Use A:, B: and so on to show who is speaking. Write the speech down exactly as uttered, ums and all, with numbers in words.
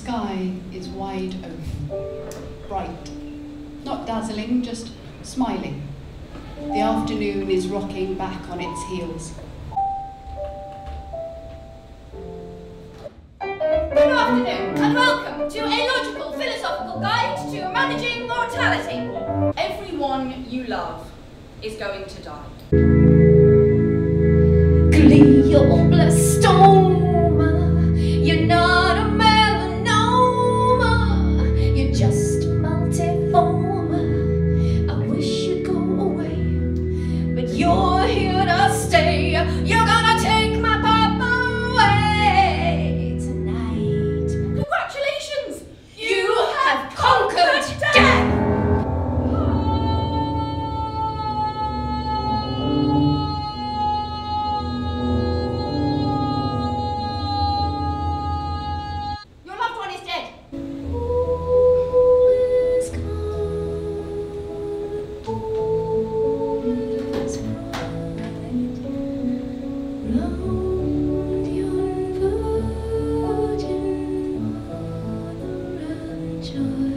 A: sky is wide open, bright, not dazzling, just smiling. The afternoon is rocking back on its heels.
B: Good afternoon, and welcome to a logical philosophical guide to managing mortality. Everyone you love is going to die.
C: Glioblastoma, you're not a melanoma, you're just a multiforma. I wish you'd go away, but you're here to stay. You're gonna take my papa away tonight.
B: Congratulations!
C: You have conquered death!
B: Your loved one is dead.
C: All is gone, all is bright, round yon virgin mother and child.